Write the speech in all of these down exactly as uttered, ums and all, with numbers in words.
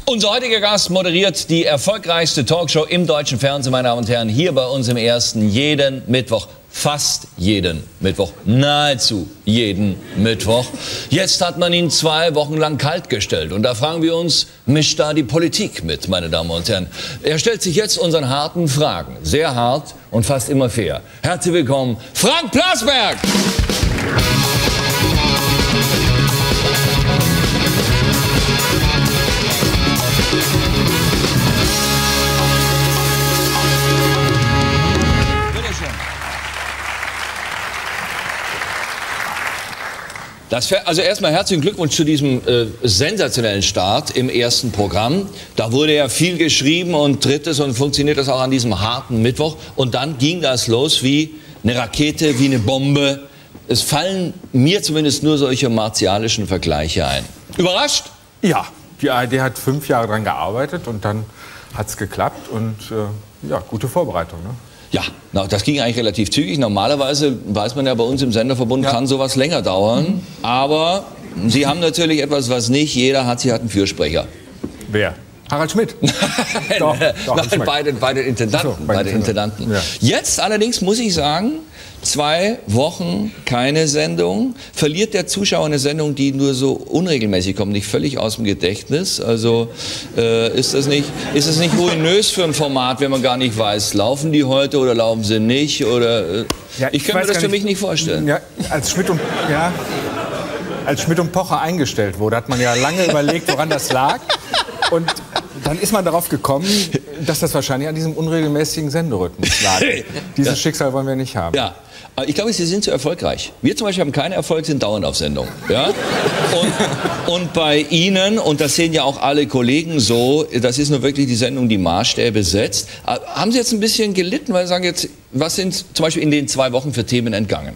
Unser heutiger Gast moderiert die erfolgreichste Talkshow im deutschen Fernsehen, meine Damen und Herren, hier bei uns im Ersten jeden Mittwoch. Fast jeden Mittwoch, nahezu jeden Mittwoch. Jetzt hat man ihn zwei Wochen lang kalt gestellt. Und da fragen wir uns, mischt da die Politik mit, meine Damen und Herren? Er stellt sich jetzt unseren harten Fragen. Sehr hart und fast immer fair. Herzlich willkommen, Frank Plasberg! Das, also erstmal herzlichen Glückwunsch zu diesem äh, sensationellen Start im ersten Programm. Da wurde ja viel geschrieben und drittes und funktioniert das auch an diesem harten Mittwoch. Und dann ging das los wie eine Rakete, wie eine Bombe. Es fallen mir zumindest nur solche martialischen Vergleiche ein. Überrascht? Ja, die A R D hat fünf Jahre daran gearbeitet und dann hat es geklappt und äh, ja, gute Vorbereitung. Ne? Ja, na, das ging eigentlich relativ zügig. Normalerweise, weiß man ja, bei uns im Senderverbund ja. kann sowas länger dauern. Mhm. Aber Sie haben natürlich etwas, was nicht jeder hat. Sie hatten Fürsprecher. Wer? Harald Schmidt. doch, doch, Nein, beide, beide Intendanten. So, beide Intendanten. Ja. Jetzt allerdings muss ich sagen, zwei Wochen keine Sendung. Verliert der Zuschauer eine Sendung, die nur so unregelmäßig kommt, nicht völlig aus dem Gedächtnis? Also äh, ist das nicht, ist das nicht ruinös für ein Format, wenn man gar nicht weiß, laufen die heute oder laufen sie nicht? Oder, äh, ja, ich, ich kann mir das für mich nicht vorstellen. Ja, als Schmidt und, ja, als Schmidt und Pocher eingestellt wurde, hat man ja lange überlegt, woran das lag. Und dann ist man darauf gekommen, dass das wahrscheinlich an diesem unregelmäßigen Senderhythmus lag. Dieses ja. Schicksal wollen wir nicht haben. Ja. Ich glaube, Sie sind zu erfolgreich. Wir zum Beispiel haben keinen Erfolg, sind dauernd auf Sendung. Ja? Und, und bei Ihnen, und das sehen ja auch alle Kollegen so, das ist nur wirklich die Sendung, die Maßstäbe setzt. Haben Sie jetzt ein bisschen gelitten, weil Sie sagen jetzt, was sind zum Beispiel in den zwei Wochen für Themen entgangen?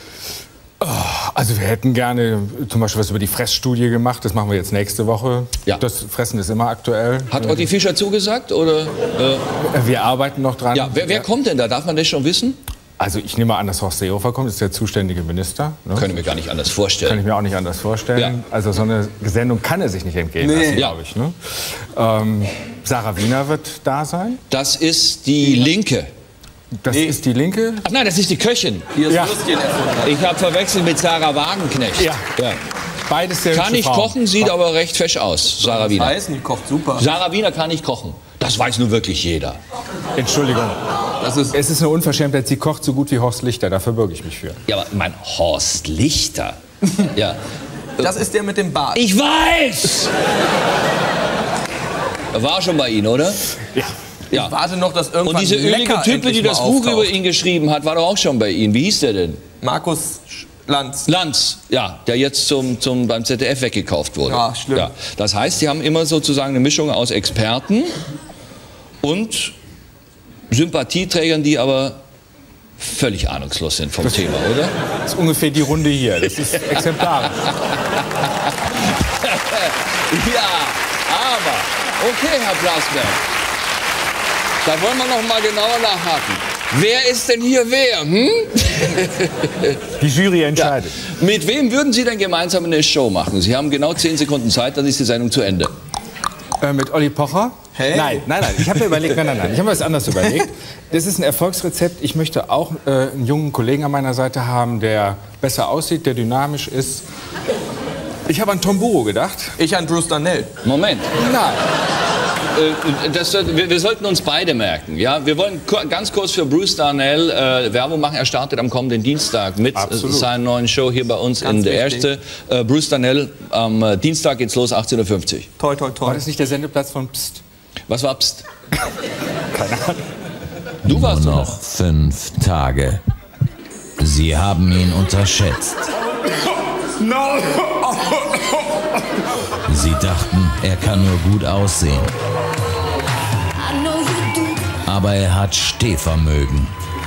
Also wir hätten gerne zum Beispiel was über die Fressstudie gemacht. Das machen wir jetzt nächste Woche. Ja. Das Fressen ist immer aktuell. Hat Otti Fischer zugesagt? Oder, äh? Wir arbeiten noch dran. Ja, wer, wer kommt denn da? Darf man das schon wissen? Also ich nehme an, dass Horst Seehofer kommt. Das ist der zuständige Minister. Ne? Können wir gar nicht anders vorstellen. Kann ich mir auch nicht anders vorstellen. Ja. Also so eine Sendung kann er sich nicht entgehen lassen, nee. glaube ich. Ne? Ähm, Sarah Wiener wird da sein. Das ist die Linke. Das nee. ist die Linke? Ach nein, das ist die Köchin. Die ja. Ich habe verwechselt mit Sarah Wagenknecht. Ja. ja. Beides sehr Kann nicht Frauen. kochen, sieht aber recht fesch aus, Sarah Wiener. Weiß, die kocht super. Sarah Wiener kann nicht kochen. Das weiß nur wirklich jeder. Entschuldigung. Das ist es ist eine Unverschämtheit. Sie kocht so gut wie Horst Lichter. Dafür bürge ich mich für. Ja, aber mein Horst Lichter. ja. Das ist der mit dem Bart. Ich weiß! War schon bei Ihnen, oder? Ja. Ja. Ich warte noch, dass irgendwann Und diese ölige Type, die das Buch über ihn geschrieben hat, war doch auch schon bei Ihnen. Wie hieß der denn? Markus Lanz. Lanz, ja, der jetzt zum, zum, beim Z D F weggekauft wurde. Ja, schlimm. Ja. Das heißt, Sie haben immer sozusagen eine Mischung aus Experten und Sympathieträgern, die völlig ahnungslos sind vom das Thema, oder? Das ist ungefähr die Runde hier. Das ist exemplarisch. Ja, aber okay, Herr Plasberg. Da wollen wir noch mal genauer nachhaken. Wer ist denn hier wer? Hm? Die Jury entscheidet. Ja. Mit wem würden Sie denn gemeinsam eine Show machen? Sie haben genau zehn Sekunden Zeit, dann ist die Sendung zu Ende. Äh, mit Olli Pocher? Hey. Nein, nein, nein. Ich habe mir überlegt, nein, nein, nein. Ich habe mir was anderes überlegt. Das ist ein Erfolgsrezept. Ich möchte auch äh, einen jungen Kollegen an meiner Seite haben, der besser aussieht, der dynamisch ist. Ich habe an Tom Burrow gedacht. Ich an Bruce Darnell. Moment. Nein. Das, wir, wir sollten uns beide merken. Ja? Wir wollen ganz kurz für Bruce Darnell äh, Werbung machen. Er startet am kommenden Dienstag mit Absolut. seiner neuen Show hier bei uns ganz in der Erste. Äh, Bruce Darnell, am äh, Dienstag geht's los, achtzehn Uhr fünfzig. Toi, toi, toi. War das nicht der Sendeplatz von Psst? Was war Psst? Keine Ahnung. Du warst Nur noch fünf Tage. Sie haben ihn unterschätzt. No. Sie dachten, er kann nur gut aussehen. Aber er hat Stehvermögen.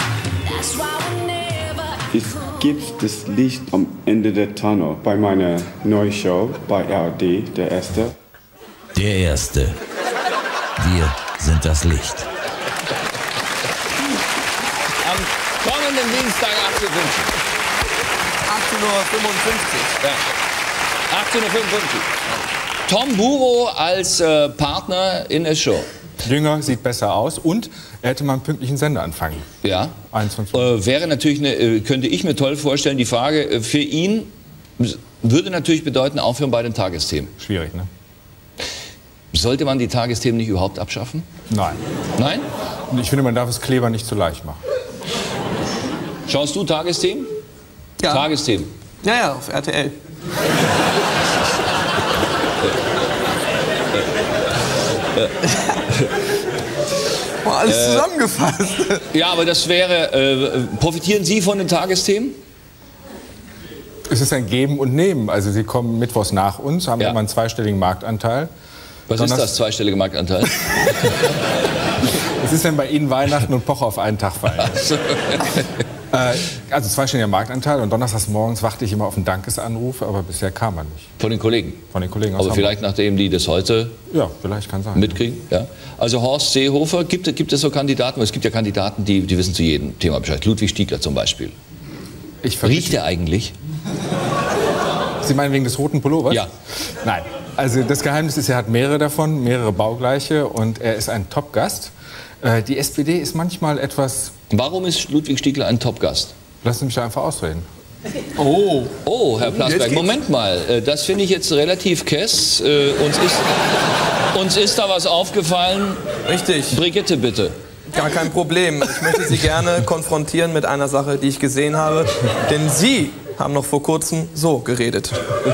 Es gibt das Licht am Ende der Tunnel bei meiner neuen Show bei A R D, der Erste. Der Erste. Wir sind das Licht. Am kommenden Dienstag achtzehn Uhr fünfzig. achtzehn Uhr fünfundfünfzig. Ja. achtzehn Uhr fünfundfünfzig. Tom Buro als äh, Partner in der Show. Jünger, sieht besser aus und er hätte mal einen pünktlichen Sendeanfang. Ja. einundzwanzig. Äh, wäre natürlich eine, äh, könnte ich mir toll vorstellen, die Frage äh, für ihn würde natürlich bedeuten, aufhören bei den Tagesthemen. Schwierig, ne? Sollte man die Tagesthemen nicht überhaupt abschaffen? Nein. Nein? Ich finde, man darf es Kleber nicht zu leicht machen. Schaust du Tagesthemen? Ja. Tagesthemen. Ja, ja, auf R T L. Boah, alles Äh, zusammengefasst. Ja, aber das wäre, äh, profitieren Sie von den Tagesthemen? Es ist ein Geben und Nehmen. Also Sie kommen mittwochs nach uns, haben Ja. immer einen zweistelligen Marktanteil. Was Donners- ist das, zweistellige Marktanteil? Es ist, wenn bei Ihnen Weihnachten und Pocher auf einen Tag fallen. äh, also zweistelliger Marktanteil und donnerstags morgens warte ich immer auf einen Dankesanruf, aber bisher kam er nicht. Von den Kollegen? Von den Kollegen aus Aber Hamburg. vielleicht nachdem die das heute Ja, vielleicht kann sein. mitkriegen. Ja. Also Horst Seehofer, gibt, gibt es so Kandidaten? Es gibt ja Kandidaten, die, die wissen zu jedem Thema Bescheid. Ludwig Stiegler zum Beispiel. Ich vermisse- Riecht er eigentlich? Sie meinen wegen des roten Pullovers? Ja. Nein. Also das Geheimnis ist, er hat mehrere davon, mehrere baugleiche und er ist ein Top-Gast. Äh, die S P D ist manchmal etwas... Warum ist Ludwig Stiegler ein Topgast? Lassen Sie mich da einfach ausreden. Oh. Oh, Herr jetzt Plasberg, geht's. Moment mal. äh, Das finde ich jetzt relativ kess. Äh, Uns ist, uns ist da was aufgefallen. Richtig. Brigitte, bitte. Gar kein Problem. Ich möchte Sie gerne konfrontieren mit einer Sache, die ich gesehen habe. Denn Sie haben noch vor kurzem so geredet.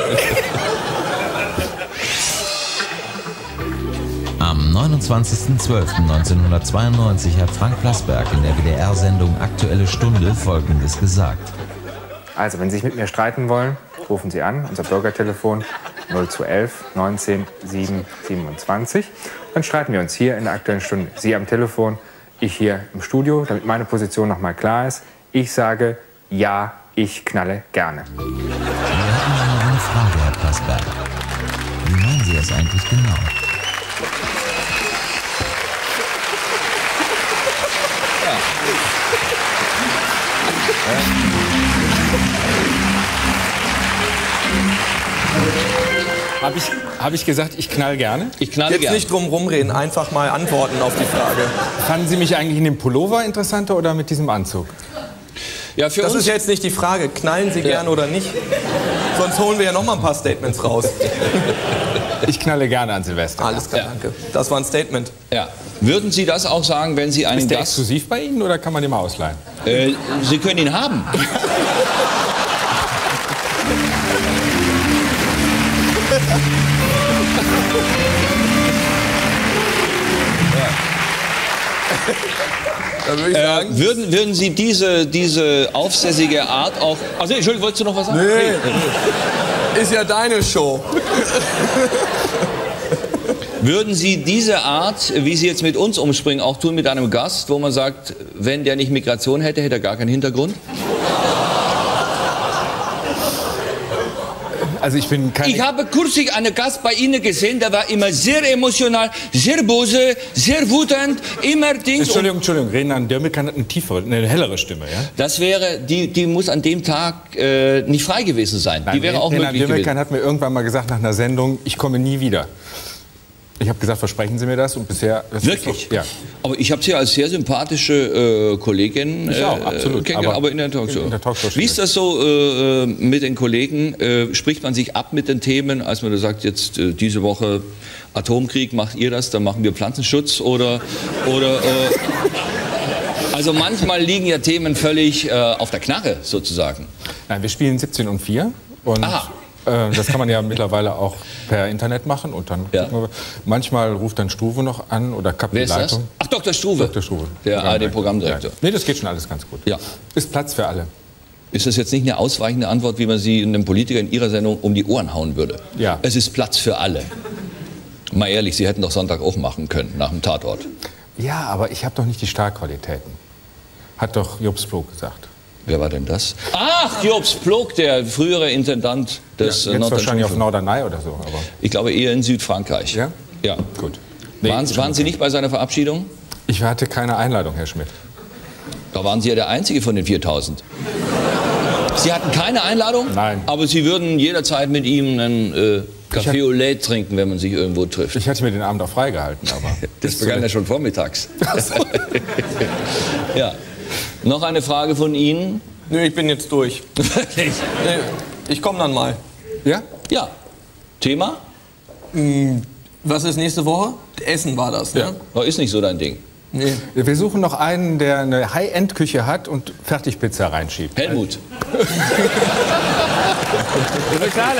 Am neunundzwanzigsten zwölften neunzehnhundertzweiundneunzig hat Frank Plasberg in der W D R-Sendung Aktuelle Stunde Folgendes gesagt. Also, wenn Sie sich mit mir streiten wollen, rufen Sie an, unser Bürgertelefon null zwei elf neunzehn sieben siebenundzwanzig. Dann streiten wir uns hier in der Aktuellen Stunde. Sie am Telefon, ich hier im Studio, damit meine Position noch mal klar ist. Ich sage, ja, ich knalle gerne. Wir hatten noch eine Frage, Herr Plasberg. Wie meinen Sie das eigentlich genau? Habe ich, hab ich gesagt, ich knall gerne? Ich knalle Jetzt gern. nicht drum rumreden, einfach mal antworten auf die Frage. Fanden Sie mich eigentlich in dem Pullover interessanter oder mit diesem Anzug? Ja, für Das uns ist jetzt nicht die Frage, knallen Sie gern oder nicht? Sonst holen wir ja noch mal ein paar Statements raus. Ich knalle gerne an Silvester. Alles klar, Ja. danke. Das war ein Statement. Ja. Würden Sie das auch sagen, wenn Sie einen Ist der Gast... exklusiv bei Ihnen oder kann man den mal ausleihen? Äh, Sie können ihn haben. Dann würde ich sagen, Äh, würden, würden Sie diese, diese aufsässige Art auch... Also, Entschuldigung, wolltest du noch was sagen? nee, ist ja deine Show. Würden Sie diese Art, wie Sie jetzt mit uns umspringen, auch tun mit einem Gast, wo man sagt, wenn der nicht Migration hätte, hätte er gar keinen Hintergrund? Also ich bin kein... Ich habe kürzlich einen Gast bei Ihnen gesehen, der war immer sehr emotional, sehr böse, sehr wütend, immer Dings. Entschuldigung, Entschuldigung, Renan Dürmelkan hat eine tiefere, eine hellere Stimme, ja? Das wäre, die, die muss an dem Tag äh, nicht frei gewesen sein. die wäre auch Renan möglich Dürmelkan gewesen. hat mir irgendwann mal gesagt nach einer Sendung, ich komme nie wieder. Ich habe gesagt, versprechen Sie mir das? Und bisher... das ist Wirklich? doch- Ja. Aber ich habe Sie als sehr sympathische äh, Kollegin Ich auch, äh, absolut. kennengelernt, Aber aber in der Talkshow. in- in der Talkshow Wie ist das so äh, mit den Kollegen? Äh, spricht man sich ab mit den Themen, als man da sagt, jetzt äh, diese Woche Atomkrieg, macht ihr das, dann machen wir Pflanzenschutz oder... oder äh, also manchmal liegen ja Themen völlig äh, auf der Knarre sozusagen. Nein, wir spielen siebzehn und vier und Aha. äh, das kann man ja mittlerweile auch per Internet machen und dann Ja. gucken wir, manchmal ruft dann Struve noch an oder Kapp die Wer ist das? Leitung. Ach, Doktor Struve. Doktor Struve. Der A R D-Programmdirektor. Ja. Nee, das geht schon alles ganz gut. Ja. Ist Platz für alle. Ist das jetzt nicht eine ausweichende Antwort, wie man sie einem Politiker in Ihrer Sendung um die Ohren hauen würde? Ja. Es ist Platz für alle. Mal ehrlich, Sie hätten doch Sonntag auch machen können, nach dem Tatort. Ja, aber ich habe doch nicht die Starkqualitäten. Hat doch Jobs Plog gesagt. Wer war denn das? Ach, Jobs Plog, der frühere Intendant des Ja, äh, jetzt Norddeutschen wahrscheinlich auf Rundfunks. Norderney oder so. Aber Ich glaube eher in Südfrankreich. Ja? Ja. gut. waren schon waren Sie okay. nicht bei seiner Verabschiedung? Ich hatte keine Einladung, Herr Schmidt. Da waren Sie ja der Einzige von den viertausend. Sie hatten keine Einladung? Nein. Aber Sie würden jederzeit mit ihm einen äh, Kaffee au lait trinken, wenn man sich irgendwo trifft. Ich hatte mir den Abend auch freigehalten, aber... Das begann ja schon vormittags. Ja. Noch eine Frage von Ihnen? Nö, ich bin jetzt durch. Wirklich? Nee, ich komme dann mal. Ja? Ja. Thema? Was ist nächste Woche? Essen war das, ne? Ja. Oh, ist nicht so dein Ding. Nee. Wir suchen noch einen, der eine High-End-Küche hat und Fertigpizza reinschiebt. Helmut. Wir bezahlen.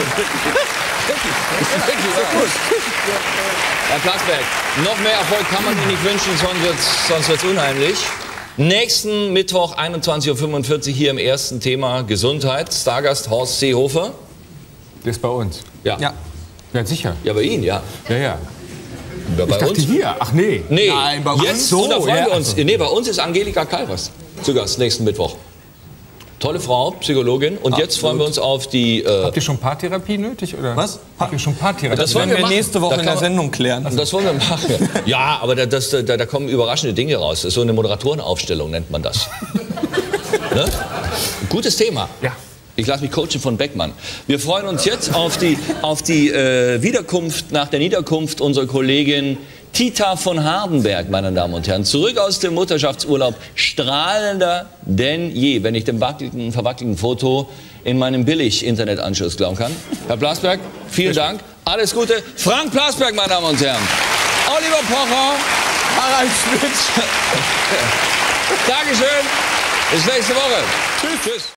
Herr Plasberg, noch mehr Erfolg kann man Ihnen nicht wünschen, sonst wird's, sonst wird's unheimlich. Nächsten Mittwoch, einundzwanzig Uhr fünfundvierzig, hier im ersten Thema Gesundheit. Stargast Horst Seehofer. Der ist bei uns. Ja. Ja. Ja, sicher. Ja, bei Ihnen, ja. Ja, ja. ja Ich bei dachte uns? hier. Ach nee. Nee, Nein, bei uns? jetzt, So, und da freuen ja. wir uns. Nee, bei uns ist Angelika Kalvers zu Gast nächsten Mittwoch. Tolle Frau, Psychologin. Und jetzt freuen wir uns auf die... Äh, Habt ihr schon Paartherapie nötig? Oder? Was? Habt ihr schon Paartherapie? Das wollen Werden wir wir machen. nächste Woche Da in der kann man- Sendung klären. das wollen wir machen. Ja, aber da, das, da, da kommen überraschende Dinge raus. Das ist so eine Moderatorenaufstellung, nennt man das. Ne? Gutes Thema. Ja. Ich lasse mich coachen von Beckmann. Wir freuen uns jetzt auf die, auf die äh, Wiederkunft, nach der Niederkunft unserer Kollegin Tita von Hardenberg, meine Damen und Herren. Zurück aus dem Mutterschaftsurlaub, strahlender denn je, wenn ich dem wackeligen, verwackelten Foto in meinem Billig-Internetanschluss glauben kann. Herr Plasberg, vielen Dank. Alles Gute. Frank Plasberg, meine Damen und Herren. Oliver Pocher. Harald Schmidt. Dankeschön. Bis nächste Woche. Tschüss. Tschüss.